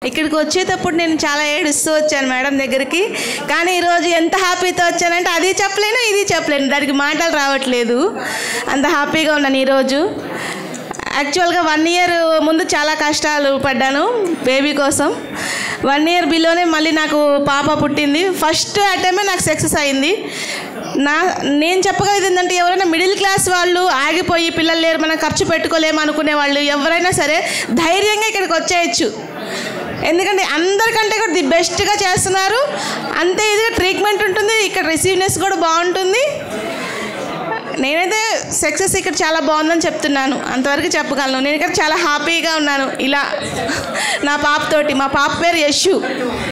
ఇక్కడికి వచ్చేటప్పుడు నేను చాలా ఏడుస్తూ వచ్చాను మేడం దగ్గరికి. కానీ ఈరోజు ఎంత హ్యాపీతో వచ్చానంటే అది చెప్పలేను, ఇది చెప్పలేను, దానికి మాటలు రావట్లేదు. అంత హ్యాపీగా ఉన్నాను ఈరోజు. యాక్చువల్గా 1 ఇయర్ ముందు చాలా కష్టాలు పడ్డాను బేబీ కోసం. 1 ఇయర్ బిలోనే మళ్ళీ నాకు పాప పుట్టింది. ఫస్ట్ అటెంప్టే నాకు సక్సెస్ అయింది. నేను చెప్పగలిగింది ఏంటంటే, ఎవరైనా మిడిల్ క్లాస్ వాళ్ళు ఆగిపోయి పిల్లలు లేరు మనం ఖర్చు పెట్టుకోలేము అనుకునే వాళ్ళు ఎవరైనా సరే ధైర్యంగా ఇక్కడికి వచ్చేయచ్చు. ఎందుకంటే అందరికంటే కూడా ది బెస్ట్గా చేస్తున్నారు. అంతే ఇదిగా ట్రీట్మెంట్ ఉంటుంది. ఇక్కడ రిసీవ్నెస్ కూడా బాగుంటుంది. నేనైతే సక్సెస్ ఇక్కడ చాలా బాగుందని చెప్తున్నాను, అంతవరకు చెప్పగలను. నేను ఇక్కడ చాలా హ్యాపీగా ఉన్నాను ఇలా నా పాపతోటి. మా పాప పేరు యశు.